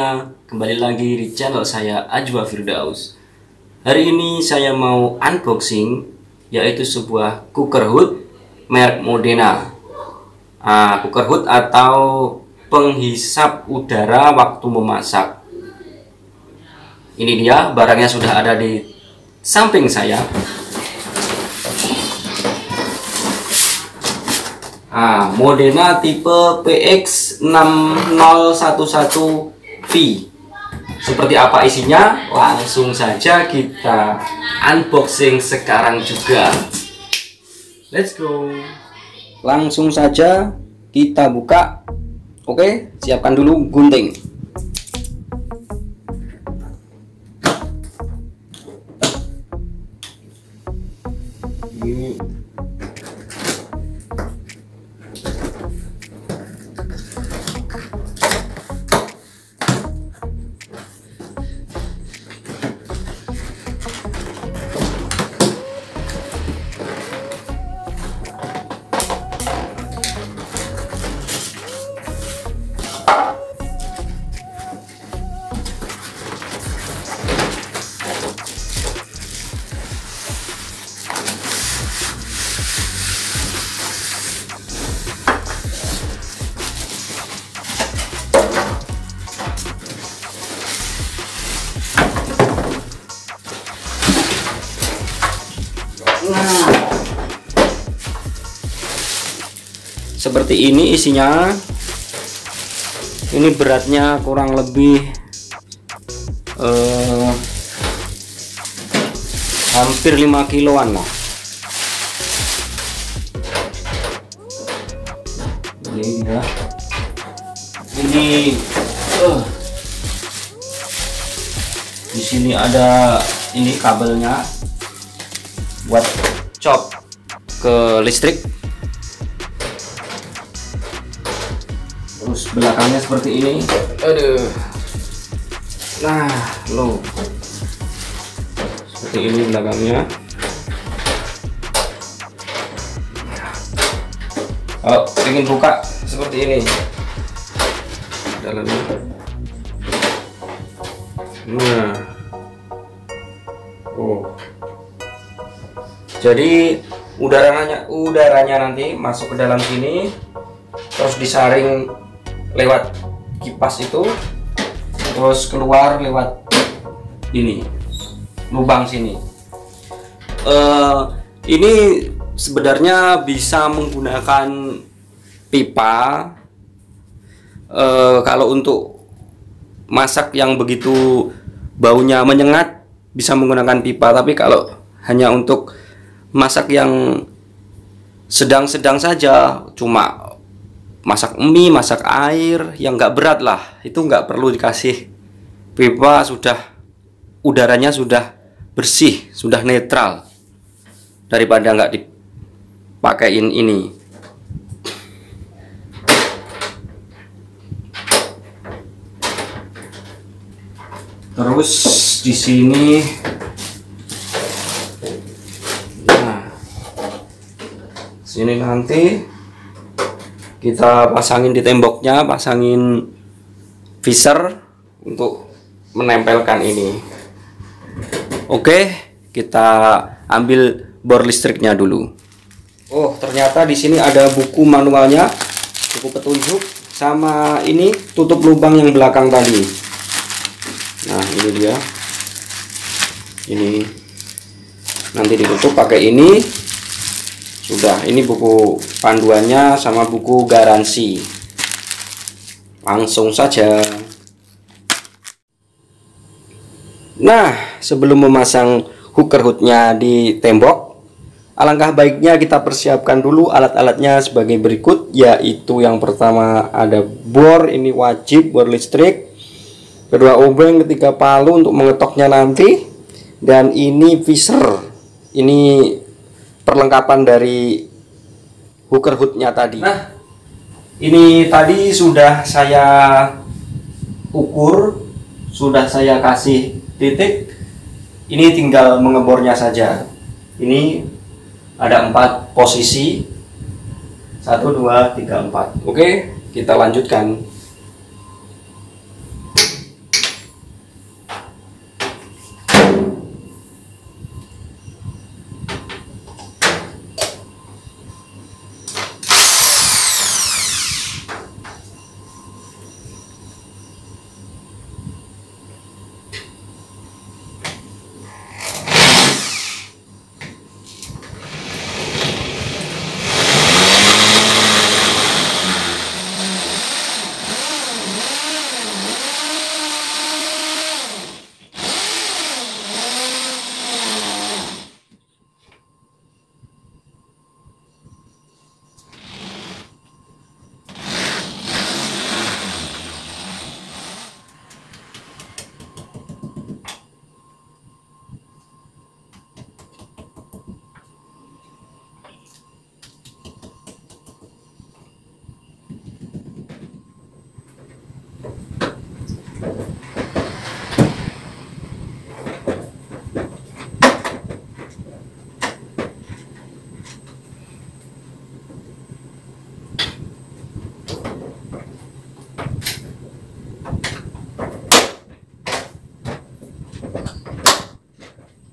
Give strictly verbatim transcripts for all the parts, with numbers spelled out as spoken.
Kembali lagi di channel saya Ajwa Firdaus. Hari ini saya mau unboxing yaitu sebuah cooker hood merek Modena. Nah, cooker hood atau penghisap udara waktu memasak. Ini dia, barangnya sudah ada di samping saya. Nah, Modena tipe P X enam nol satu satu V. Seperti apa isinya? Langsung saja kita unboxing sekarang juga. Let's go. Langsung saja kita buka. Oke, siapkan dulu gunting. Ini Nah, seperti ini isinya. Ini beratnya kurang lebih eh, hampir lima kiloan lah. Ini ya. Ini uh, di sini ada ini kabelnya buat cop ke listrik. Terus belakangnya seperti ini. Aduh. Nah, loh. Seperti ini belakangnya. Oh, ingin buka seperti ini. Dalamnya. Nah. Oh. Jadi udaranya udaranya nanti masuk ke dalam sini, terus disaring lewat kipas itu, terus keluar lewat ini lubang sini. Uh, ini sebenarnya bisa menggunakan pipa. Uh, kalau untuk masak yang begitu baunya menyengat bisa menggunakan pipa, tapi kalau hanya untuk masak yang sedang-sedang saja, cuma masak mie, masak air yang nggak berat lah, itu nggak perlu dikasih pipa, sudah udaranya sudah bersih, sudah netral, daripada nggak dipakein ini. Terus di sini sini nanti kita pasangin di temboknya, pasangin visor untuk menempelkan ini. Oke, kita ambil bor listriknya dulu. Oh, ternyata di sini ada buku manualnya, buku petunjuk, sama ini tutup lubang yang belakang tadi. Nah, ini dia. Ini nanti ditutup pakai ini. Sudah, ini buku panduannya sama buku garansi. Langsung saja. Nah, sebelum memasang hooker hoodnya di tembok, alangkah baiknya kita persiapkan dulu alat-alatnya sebagai berikut, yaitu yang pertama ada bor, ini wajib bor listrik. Kedua, obeng, ketiga palu untuk mengetoknya nanti, dan ini visor. Ini perlengkapan dari hooker hoodnya tadi. Nah, ini tadi sudah saya ukur, sudah saya kasih titik. Ini tinggal mengebornya saja. Ini ada empat posisi, satu, dua, tiga, empat. Oke, kita lanjutkan.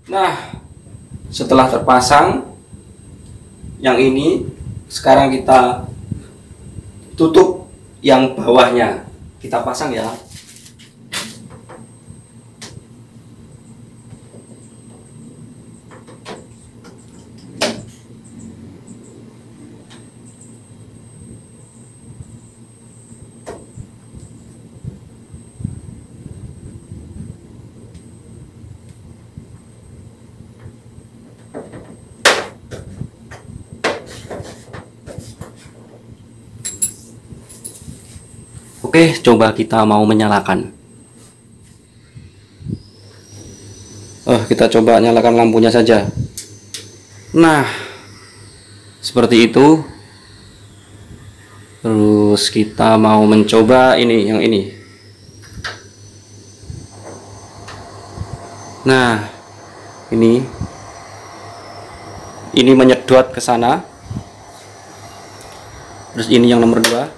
Nah, setelah terpasang yang ini, sekarang kita tutup yang bawahnya. Kita pasang ya. Oke, coba kita mau menyalakan. Oh, kita coba nyalakan lampunya saja. Nah, seperti itu. Terus kita mau mencoba ini, yang ini. Nah, ini ini menyedot ke sana. Terus ini yang nomor dua.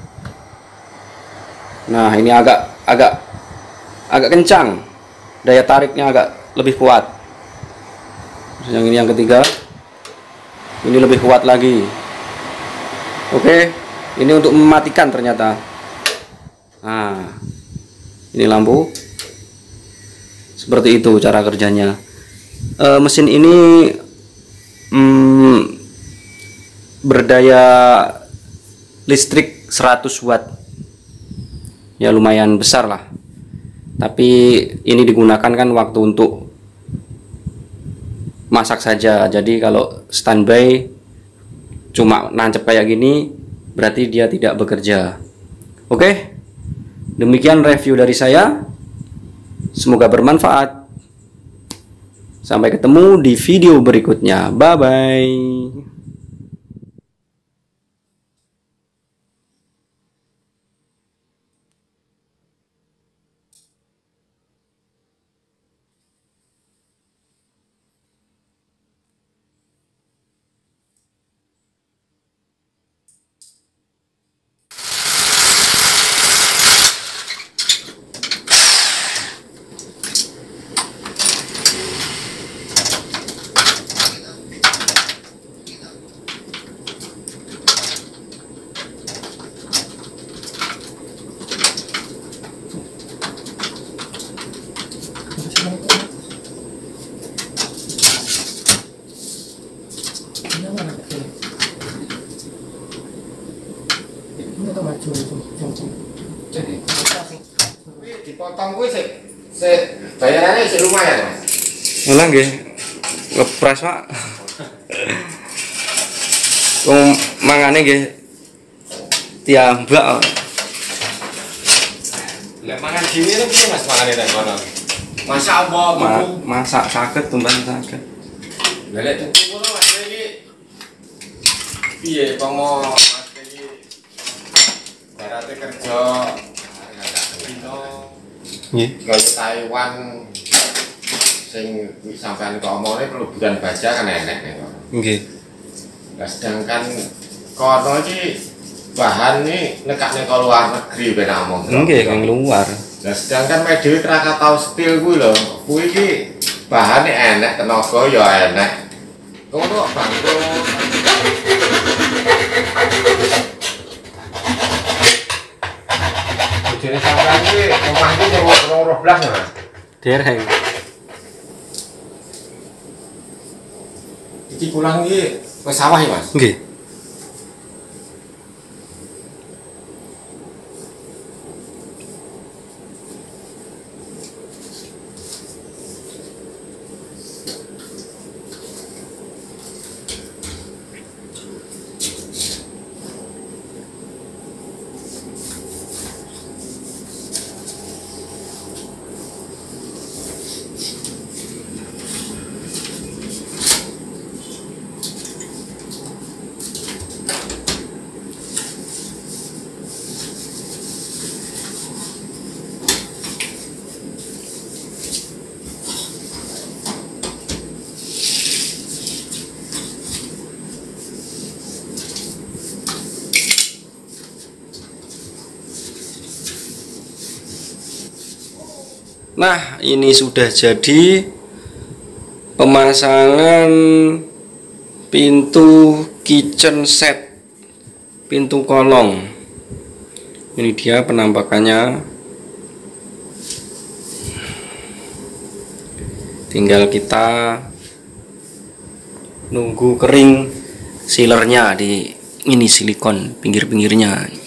Nah, ini agak agak agak kencang, daya tariknya agak lebih kuat. Terus yang ini yang ketiga, ini lebih kuat lagi. Oke, ini untuk mematikan ternyata. Nah, ini lampu. Seperti itu cara kerjanya. E, mesin ini mm, berdaya listrik seratus watt. Ya lumayan besar lah, tapi ini digunakan kan waktu untuk masak saja. Jadi kalau standby cuma nancep kayak gini berarti dia tidak bekerja. Oke, demikian review dari saya, semoga bermanfaat. Sampai ketemu di video berikutnya. Bye bye. Dipotong kuwi sik sik bayarannya sik lumayan, Mas. Ngono nggih. Ngepres, Pak. Wong mangane nggih tiambak. Lek mangan dhewe lho piye Mas mangane nang kono? Masak apa Ma tuku? masak saged tumbas saged. Lah lek tuku ngono Mas iki piye pomo Mas iki barate kerja Nggih. Kalau Taiwan sing sampean kok omongane peleburan baja kan enek nih kok. Nggih. Nah, sedangkan kono iki bahan nih nekakne ke luar negeri ben omong. Nggih, kang luar. Nah, sedangkan mek dhewe Krakatau Steel kuwi lho, kuwi iki bahane enek, tenaga ya enek. Ngono kok bangkrut. Jadi sampean iki omah iki nyewa dua belas ya, Mas. Dereng. Iki pulang iki wis sawah ya, Mas. Nggih. Nah, ini sudah jadi pemasangan pintu kitchen set, pintu kolong. Ini dia penampakannya. Tinggal kita nunggu kering sealernya di ini silikon pinggir-pinggirnya.